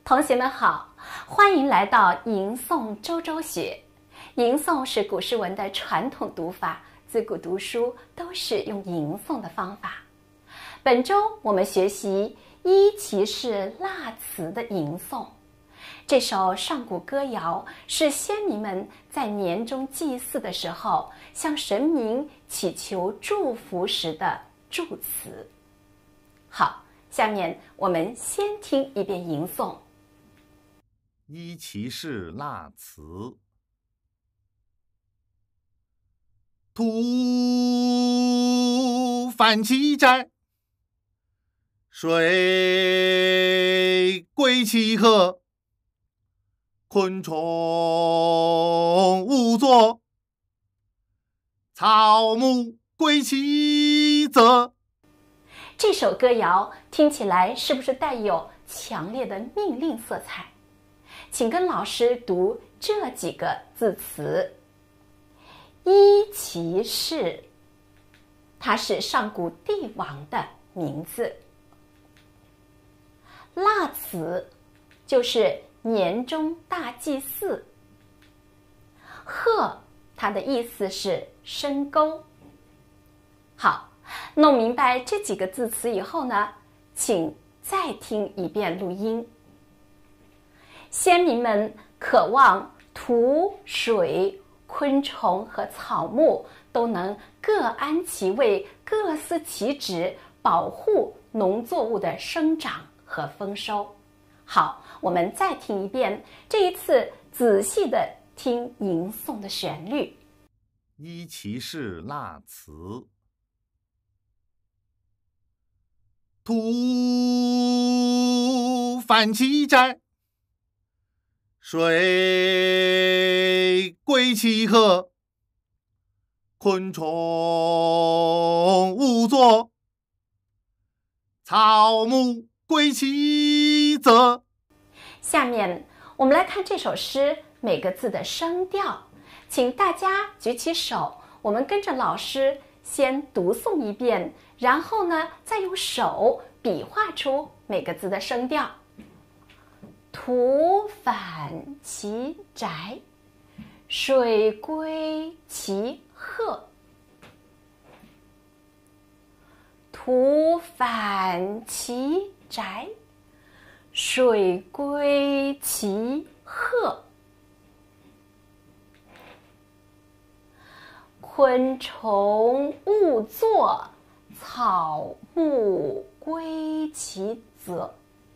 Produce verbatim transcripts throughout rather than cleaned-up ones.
同学们好，欢迎来到吟诵周周学。吟诵是古诗文的传统读法，自古读书都是用吟诵的方法。本周我们学习伊奇氏腊词的吟诵。这首上古歌谣是先民们在年终祭祀的时候向神明祈求祝福时的祝词。好，下面我们先听一遍吟诵。 伊奇氏腊词。土泛其斋，水归其壑，昆虫兀作，草木归其泽。 这首歌谣听起来是不是带有强烈的命令色彩？请跟老师读这几个字词。伊奇氏，它是上古帝王的名字。腊词就是年终大祭祀。壑，它的意思是深沟。好，弄明白这几个字词以后呢，请再听一遍录音。先民们渴望土、水、昆虫和草木都能各安其位，各司其职，保护农作物的生长和丰收。好，我们再听一遍，这一次仔细的听吟诵的旋律。 伊奇氏腊词。土泛其斋，水归其壑，昆虫兀作，草木归其泽。 下面我们来看这首诗每个字的声调，请大家举起手，我们跟着老师先读诵一遍，然后呢，再用手比划出每个字的声调。土泛其斋，水归其壑。土泛其斋，水归其壑。昆虫兀作，草木归其泽。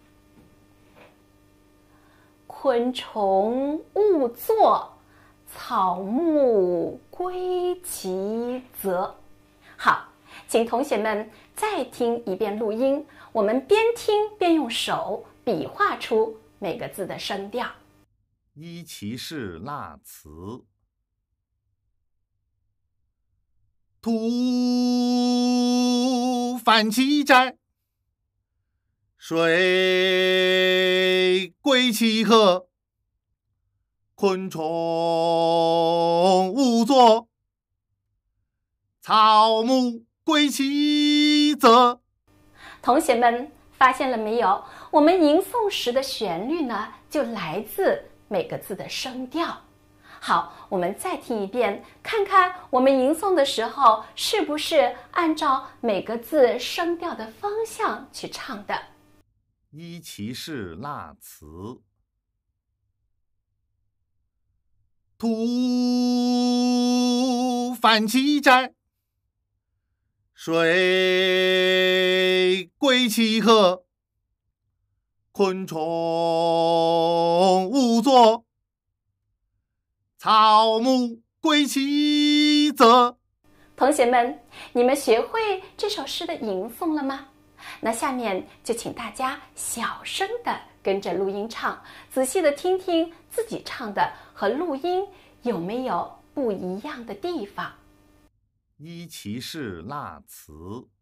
昆虫兀作，草木归其泽。好，请同学们再听一遍录音，我们边听边用手比划出每个字的声调。 伊奇氏腊词。土泛其斋，水归其壑，昆虫兀作，草木归其泽。 同学们发现了没有？我们吟诵时的旋律呢，就来自每个字的声调。好，我们再听一遍，看看我们吟诵的时候是不是按照每个字声调的方向去唱的。 伊奇氏腊词。土泛其斋，水归其壑，昆虫兀作，草木归其泽。 同学们，你们学会这首诗的吟诵了吗？那下面就请大家小声的跟着录音唱，仔细的听听自己唱的和录音有没有不一样的地方。 伊奇氏腊词。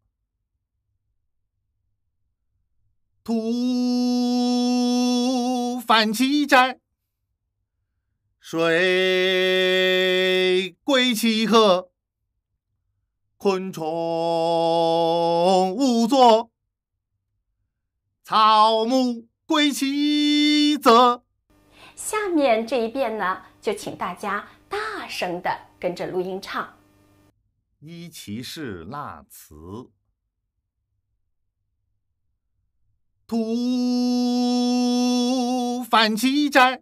土泛其斋，水归其壑，昆虫兀作，草木归期则。 下面这一遍呢，就请大家大声地跟着录音唱。 依其事纳辞，土反其斋，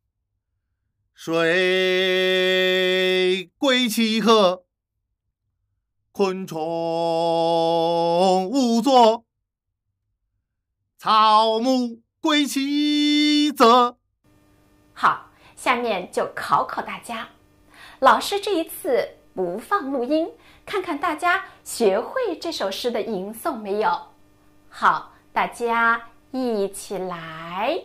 水归其壑，昆虫无作，草木归其泽。 好，下面就考考大家。老师这一次不放录音，看看大家学会这首诗的吟诵没有？好，大家一起来。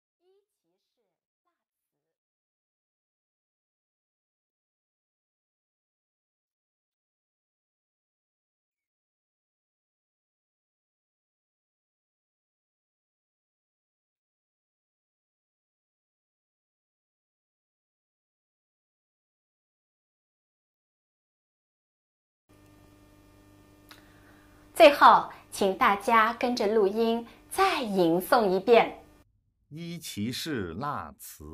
最后，请大家跟着录音再吟诵一遍。 依其事纳辞，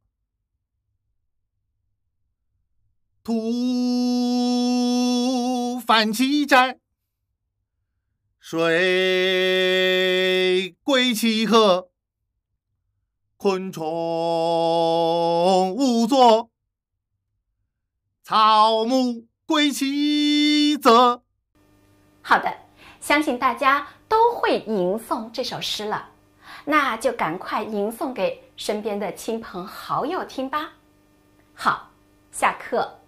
土反其斋，水归其壑，昆虫无作，草木归其泽。 好的，相信大家都会吟诵这首诗了，那就赶快吟诵给身边的亲朋好友听吧。好，下课。